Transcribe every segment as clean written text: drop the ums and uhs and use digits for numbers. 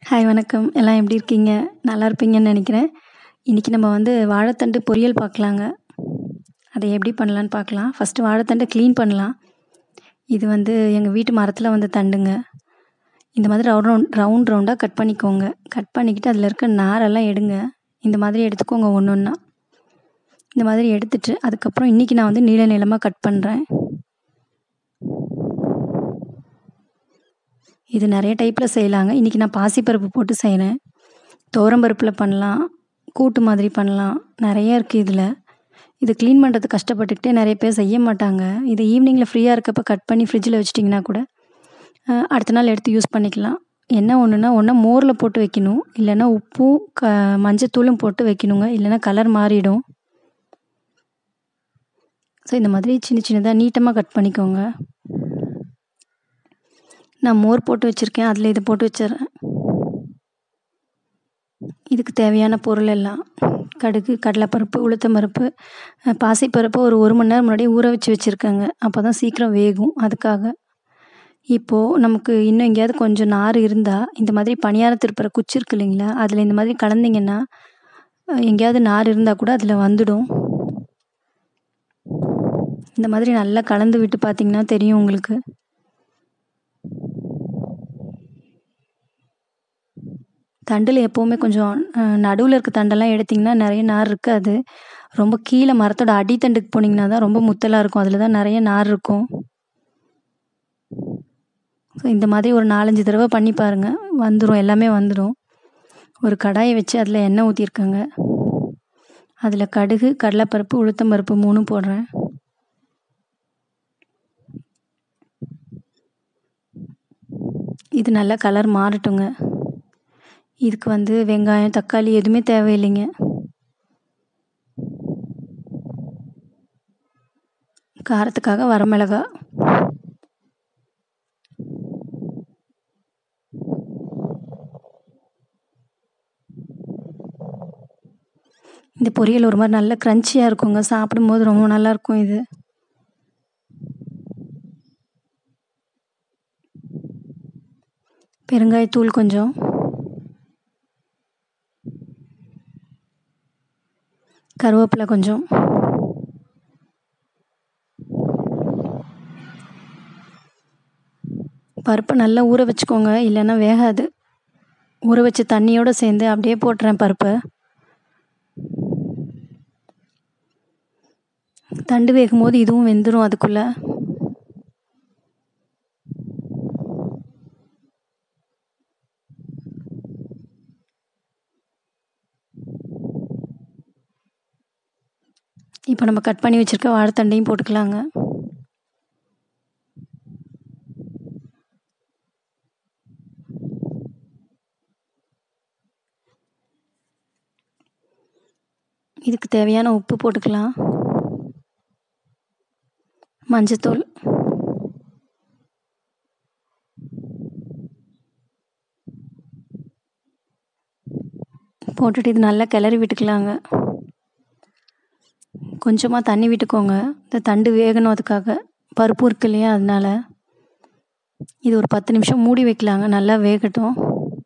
Hi வணக்கம். எல்லாம் எப்படி இருக்கீங்க? நல்லா இருப்பீங்கன்னு நெனைக்கிறேன். இன்னைக்கு நம்ம வாழைத்தண்டு பொரியல் பார்க்கலாங்க. அதை எப்படி பண்ணலான்னு பார்க்கலாம். ஃபர்ஸ்ட்டு வாழைத்தண்ட க்ளீன் பண்ணலாம். இது எங்க வீட்டு மரத்தில வந்த தண்டுங்க. இந்த மாதிரி ரவுண்ட் ரவுண்டா கட் பண்ணிக்கோங்க. கட் பண்ணிக்கிட்டு அதில இருக்க நாரெல்லாம் எடுங்க. இந்த மாதிரி எடுத்துக்கோங்க ஒண்ணு ஒண்ணா. இந்த மாதிரி எடுத்துட்டு, அதுக்கப்புறம் இன்னைக்கு நான் நீள நீளமா கட் பண்றேன். இது நெறைய டைப்ல செய்யலாங்க. இன்னைக்கு நான் பாசிப்பருப்பு போட்டு செய்றேன். துவரம் பருப்புல பண்ணலாம். கூட்டு மாதிரி பண்ணலாம். நெறைய இருக்கு இதுல. இது க்ளீன் பண்ணுறதுக்கு கஷ்டப்பட்டுக்கிட்டே நெறைய பேர் செய்ய மாட்டாங்க. இது ஈவினிங்கில ஃப்ரீயா இருக்கப்ப கட் பண்ணி ஃப்ரிட்ஜில வச்சுட்டிங்கன்னா கூட, அடுத்த நாள் எடுத்து யூஸ் பண்ணிக்கலாம். என்ன ஒண்ணுன்னா, ஒண்ணு மோர்ல போட்டு வைக்கணும். இல்லன்னா உப்பும், மஞ்சத்தூளும் போட்டு வைக்கணுங்க. இல்லன்னா கலர் மாறிடும். ஸோ இந்த மாதிரி சின்ன சின்னதா நீட்டமா கட் பண்ணிக்கோங்க. நான் மோர் போட்டு வச்சிருக்கேன். அதில இத போட்டு வச்சுர்றேன். இதுக்கு தேவையான பொருள் எல்லாம் கடுகு, கடலைப்பருப்பு, உளுத்தம் பருப்பு, பாசிப்பருப்பு ஒரு 1 மணி நேரம் முன்னாடியே ஊற வச்சு வச்சுருக்கேங்க. அப்பதான் சீக்கிரம் வேகும் அதுக்காக. இப்போ நமக்கு இன்னும் எங்கேயாவது கொஞ்சம் நார் இருந்தா, இந்த மாதிரி பணியாரம் திருப்புற குச்சி இருக்கு இல்லைங்களா? அதில இந்த மாதிரி கலந்தீங்கன்னா, எங்கேயாவது நார் இருந்தா கூட அதில வந்துடும். இந்த மாதிரி நல்லா கலந்து விட்டு பார்த்தீங்கன்னா தெரியும் உங்களுக்கு. தண்டுல எப்பவுமே கொஞ்சம் நடுவுல இருக்க தண்டெல்லாம் எடுத்தீங்கன்னா நெறைய நார் இருக்காது. ரொம்ப கீழ மரத்தோட அடித்தண்டுக்கு போனீங்கன்னா தான் ரொம்ப முத்தலா இருக்கும். அதில தான் நெறைய நார் இருக்கும். ஸோ இந்த மாதிரி ஒரு 4, 5 தடவ பண்ணி பாருங்க. வந்துரும். எல்லாமே வந்துரும். ஒரு கடாய வச்சு அதில எண்ணெய் ஊத்தியிருக்கேங்க. அதில கடுகு, கடலைப்பருப்பு, உளுத்தம் பருப்பு 3ம் போடுறேன். இது நல்லா கலர் மாறட்டுங்க. இதுக்கு வெங்காயம், தக்காளி எதுவுமே தேவையில்லைங்க. காரத்துக்காக வரமிளகா. இந்த பொரியல் ஒரு மாரி நல்ல கிரன்ச்சியா இருக்குங்க. சாப்பிடும்போது ரொம்ப நல்லாயிருக்கும் இது. பெருங்காயத்தூள் கொஞ்சம். கருவேப்பிலை கொஞ்சம். பருப்பை நல்லா ஊற வச்சுக்கோங்க. இல்லைன்னா வேகாது. ஊற வச்ச தண்ணியோட சேர்ந்து அப்படியே போட்டுறேன் பருப்பை. தண்டு வேகும்போது இதுவும் வெந்துரும் அதுக்குள்ள. இப்போ நம்ம கட் பண்ணி வச்சிருக்க வாழைத்தண்டையும் போட்டுக்கலாங்க. இதுக்கு தேவையான உப்பு போட்டுக்கலாம். மஞ்சத்தூள். போட்டுட்டு இது நல்லா கிளறி விட்டுக்கலாங்க. கொஞ்சமா தண்ணி விட்டுக்கோங்க. இந்த தண்டு வேகணும் அதுக்காக. பருப்பு இருக்கு இல்லையா? அதனால. இது ஒரு 10 நிமிஷம் மூடி வைக்கலாங்க. நல்லா வேகட்டும்.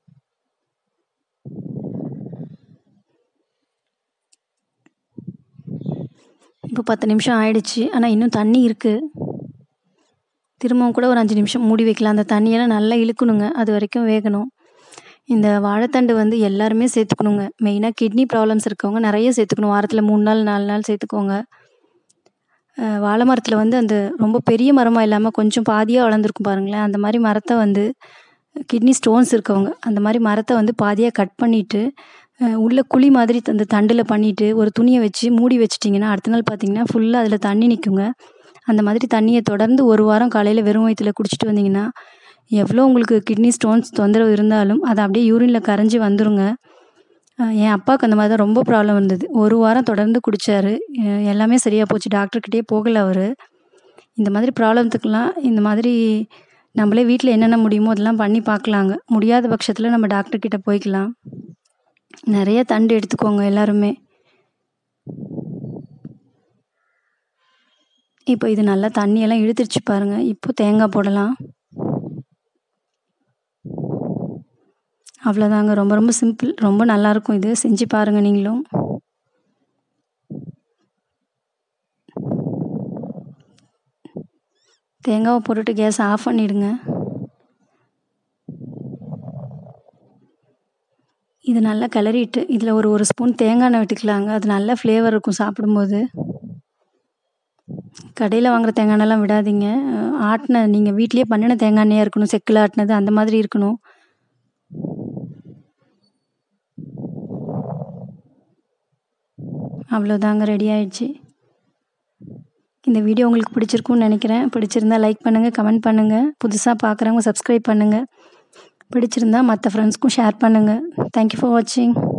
இப்போ 10 நிமிஷம் ஆயிடுச்சு. ஆனா இன்னும் தண்ணி இருக்கு. திரும்பவும் கூட ஒரு 5 நிமிஷம் மூடி வைக்கலாம். அந்த தண்ணியெல்லாம் நல்லா இழுக்கணுங்க. அது வரைக்கும் வேகணும். இந்த வாழைத்தண்டு எல்லாருமே சேர்த்துக்கணுங்க. மெயினா கிட்னி ப்ராப்ளம்ஸ் இருக்கவங்க நெறைய சேர்த்துக்கணும். வாரத்தில 3 நாள், 4 நாள் சேர்த்துக்கோங்க. வாழை மரத்தில அந்த ரொம்ப பெரிய மரமா இல்லாம கொஞ்சம் பாதியா வளர்ந்துருக்கும் பாருங்களேன். அந்த மாரி மரத்த கிட்னி ஸ்டோன்ஸ் இருக்கவங்க, அந்த மாரி மரத்த பாதியா கட் பண்ணிட்டு, உள்ள குழி மாதிரி அந்த தண்டுல பண்ணிட்டு, ஒரு துணிய வச்சு மூடி வச்சுட்டிங்கன்னா, அடுத்த நாள் பார்த்தீங்கன்னா, ஃபுல்லா அதில தண்ணி நிக்குங்க. அந்த மாதிரி தண்ணிய தொடர்ந்து 1 வாரம் காலையில வெறும் வயித்துல குடிச்சிட்டு வந்தீங்கன்னா, எவ்வளோ உங்களுக்கு கிட்னி ஸ்டோன்ஸ் தொந்தரவு இருந்தாலும், அது அப்படியே யூரின்ல கரைஞ்சு வந்துருங்க. என் அப்பாவுக்கு அந்த மாதிரி தான் ரொம்ப ப்ராப்ளம் இருந்தது. 1 வாரம் தொடர்ந்து குடிச்சாரு. எல்லாமே சரியா போச்சு. டாக்டர்கிட்டயே போகல அவரு. இந்த மாதிரி ப்ராப்ளத்துக்கெல்லாம் இந்த மாதிரி நம்மளே வீட்ல என்னென்ன முடியுமோ அதெல்லாம் பண்ணி பார்க்கலாங்க. முடியாத பட்சத்தில நம்ம டாக்டர் கிட்ட போய்க்கலாம். நெறைய தண்டு எடுத்துக்கோங்க எல்லாருமே. இப்போ இது நல்லா தண்ணியெல்லாம் இழுத்துருச்சு பாருங்க. இப்போ தேங்காய் போடலாம். அவ்வளோதாங்க. ரொம்ப ரொம்ப சிம்பிள். ரொம்ப நல்லாயிருக்கும் இது. செஞ்சு பாருங்கள் நீங்களும். தேங்காவை போட்டுட்டு கேஸை ஆஃப் பண்ணிவிடுங்க. இது நல்லா கிளறிட்டு இதில் ஒரு ஸ்பூன் தேங்காய் எண்ணெய் விட்டுக்கலாங்க. அது நல்ல ஃப்ளேவர் இருக்கும் சாப்பிடும்போது. கடையில் வாங்குகிற தேங்காய் எண்ணெய்லாம் விடாதீங்க. ஆட்டின நீங்கள் வீட்டிலேயே பண்ணின தேங்காய் எண்ணெயாக இருக்கணும். செக்கில் ஆட்டினது அந்த மாதிரி இருக்கணும். அவ்வளோதாங்க, ரெடி ஆயிடுச்சு. இந்த வீடியோ உங்களுக்கு பிடிச்சிருக்கும்னு நினைக்கிறேன். பிடிச்சிருந்தா லைக் பண்ணுங்கள், கமெண்ட் பண்ணுங்கள். புதுசாக பார்க்குறவங்க சப்ஸ்கிரைப் பண்ணுங்கள். பிடிச்சிருந்தா மற்ற ஃப்ரெண்ட்ஸ்க்கும் ஷேர் பண்ணுங்கள். தேங்க்யூ ஃபார் வாட்சிங்.